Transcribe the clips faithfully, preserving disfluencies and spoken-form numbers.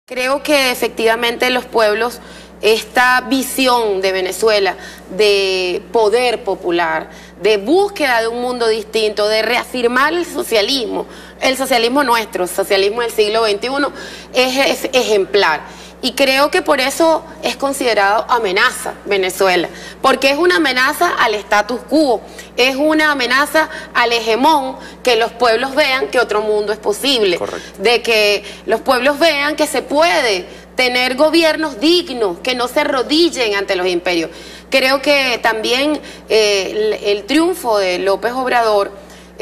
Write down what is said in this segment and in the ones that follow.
Creo que efectivamente los pueblos, esta visión de Venezuela de poder popular, de búsqueda de un mundo distinto, de reafirmar el socialismo, el socialismo nuestro, el socialismo del siglo veintiuno, es, es ejemplar. Y creo que por eso es considerado amenaza Venezuela, porque es una amenaza al status quo, es una amenaza al hegemón, que los pueblos vean que otro mundo es posible. Correcto. De que los pueblos vean que se puede tener gobiernos dignos, que no se arrodillen ante los imperios. Creo que también eh, el, el triunfo de López Obrador,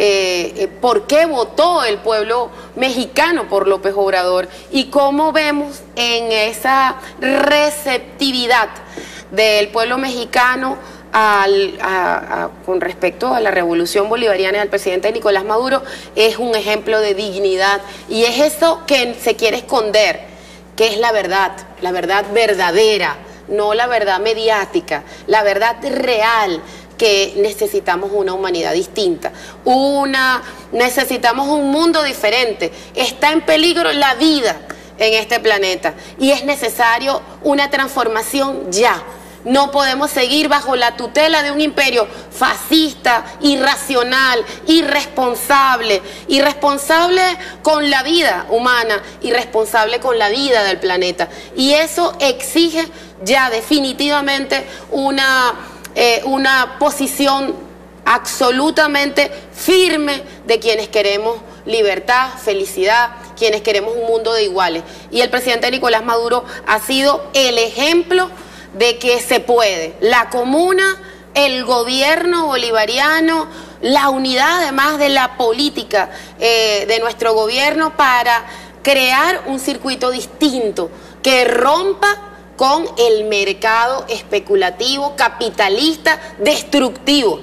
Eh, por qué votó el pueblo mexicano por López Obrador y cómo vemos en esa receptividad del pueblo mexicano al, a, a, con respecto a la revolución bolivariana del presidente Nicolás Maduro, es un ejemplo de dignidad, y es eso que se quiere esconder, que es la verdad, la verdad verdadera, no la verdad mediática, la verdad real, que necesitamos una humanidad distinta, una, necesitamos un mundo diferente. Está en peligro la vida en este planeta y es necesario una transformación ya. No podemos seguir bajo la tutela de un imperio fascista, irracional, irresponsable, irresponsable con la vida humana, irresponsable con la vida del planeta. Y eso exige ya definitivamente una... Eh, una posición absolutamente firme de quienes queremos libertad, felicidad, quienes queremos un mundo de iguales. Y el presidente Nicolás Maduro ha sido el ejemplo de que se puede. La comuna, el gobierno bolivariano, la unidad además de la política eh, de nuestro gobierno para crear un circuito distinto que rompa con el mercado especulativo, capitalista, destructivo,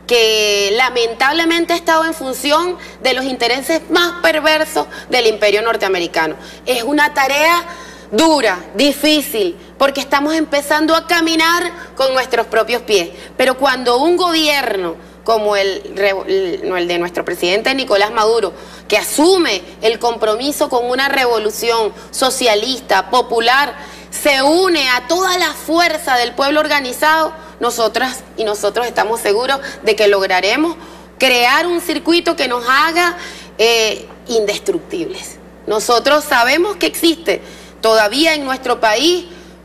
que lamentablemente ha estado en función de los intereses más perversos del imperio norteamericano. Es una tarea dura, difícil, porque estamos empezando a caminar con nuestros propios pies. Pero cuando un gobierno como el, el, el de nuestro presidente Nicolás Maduro, que asume el compromiso con una revolución socialista, popular, se une a toda la fuerza del pueblo organizado, nosotras y nosotros estamos seguros de que lograremos crear un circuito que nos haga eh, indestructibles. Nosotros sabemos que existe todavía en nuestro país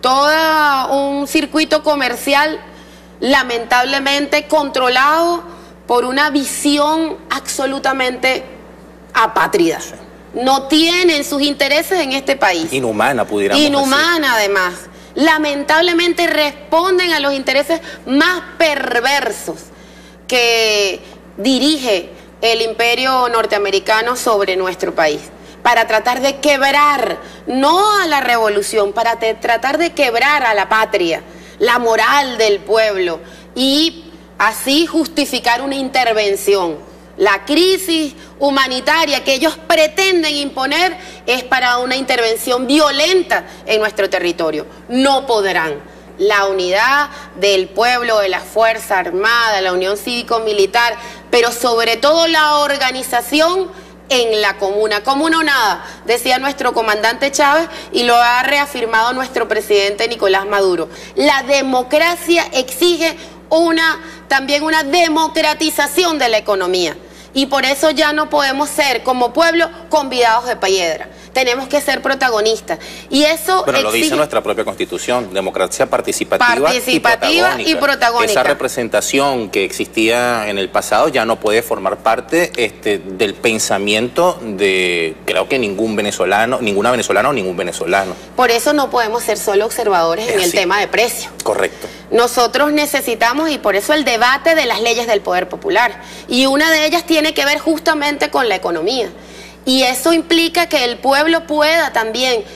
todo un circuito comercial lamentablemente controlado por una visión absolutamente apátrida. No tienen sus intereses en este país. Inhumana, pudiéramos decir. Inhumana, además. Lamentablemente responden a los intereses más perversos que dirige el imperio norteamericano sobre nuestro país, para tratar de quebrar, no a la revolución, para tratar de quebrar a la patria, la moral del pueblo, y así justificar una intervención. La crisis humanitaria que ellos pretenden imponer es para una intervención violenta en nuestro territorio. No podrán. La unidad del pueblo, de la Fuerza Armada, la unión cívico-militar, pero sobre todo la organización en la comuna. Comuna o nada, decía nuestro comandante Chávez, y lo ha reafirmado nuestro presidente Nicolás Maduro. La democracia exige una, también una democratización de la economía. Y por eso ya no podemos ser, como pueblo, convidados de piedra. Tenemos que ser protagonistas. Y eso Bueno, lo exige... dice nuestra propia Constitución, democracia participativa, participativa y, y, protagónica. y protagónica. Esa representación que existía en el pasado ya no puede formar parte este, del pensamiento de, creo que ningún venezolano, ninguna venezolana o ningún venezolano. Por eso no podemos ser solo observadores en el tema de precios. Correcto. Nosotros necesitamos, y por eso el debate de las leyes del poder popular. Y una de ellas tiene que ver justamente con la economía. Y eso implica que el pueblo pueda también,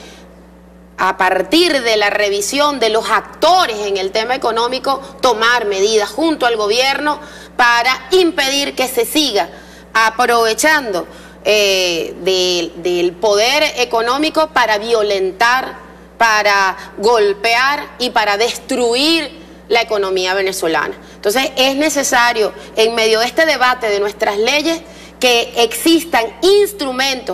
a partir de la revisión de los actores en el tema económico, tomar medidas junto al gobierno para impedir que se siga aprovechando eh, de, del poder económico para violentar, para golpear y para destruir la economía venezolana. Entonces es necesario, en medio de este debate de nuestras leyes, que existan instrumentos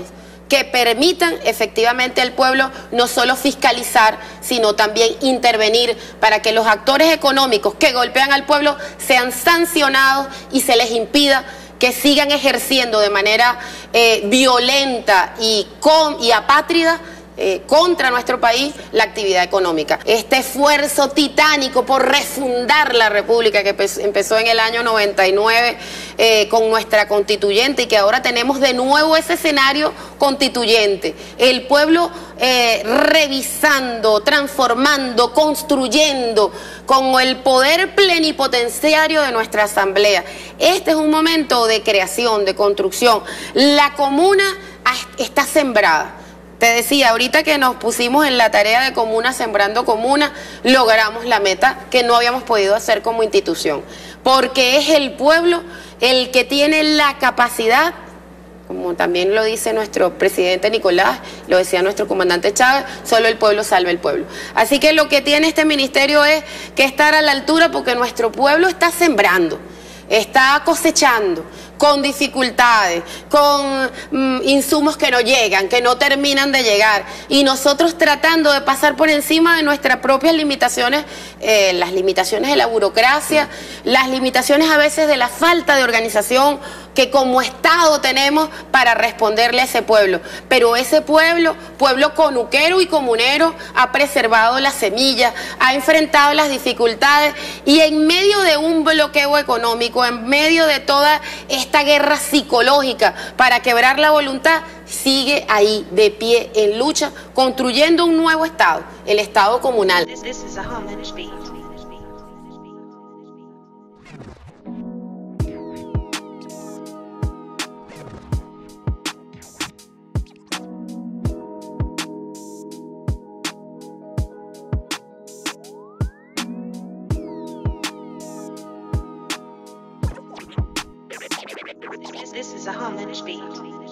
que permitan efectivamente al pueblo no solo fiscalizar, sino también intervenir para que los actores económicos que golpean al pueblo sean sancionados y se les impida que sigan ejerciendo de manera eh, violenta y, con, y apátrida Eh, contra nuestro país la actividad económica. Este esfuerzo titánico por refundar la República que empezó en el año noventa y nueve eh, con nuestra constituyente y que ahora tenemos de nuevo ese escenario constituyente. El pueblo eh, revisando, transformando, construyendo con el poder plenipotenciario de nuestra asamblea. Este es un momento de creación, de construcción. La comuna está sembrada. Te decía, ahorita que nos pusimos en la tarea de Comuna Sembrando Comuna, logramos la meta que no habíamos podido hacer como institución, porque es el pueblo el que tiene la capacidad, como también lo dice nuestro presidente Nicolás, lo decía nuestro comandante Chávez, solo el pueblo salva el pueblo. Así que lo que tiene este ministerio es que estar a la altura, porque nuestro pueblo está sembrando, está cosechando, con dificultades, con mm, insumos que no llegan, que no terminan de llegar, y nosotros tratando de pasar por encima de nuestras propias limitaciones, eh, las limitaciones de la burocracia, las limitaciones a veces de la falta de organización que como Estado tenemos para responderle a ese pueblo. Pero ese pueblo, pueblo conuquero y comunero, ha preservado la semilla, ha enfrentado las dificultades, y en medio de un bloqueo económico, en medio de toda esta guerra psicológica para quebrar la voluntad, sigue ahí de pie en lucha, construyendo un nuevo Estado, el Estado comunal. This, this is a homage beat. This is a homage beat.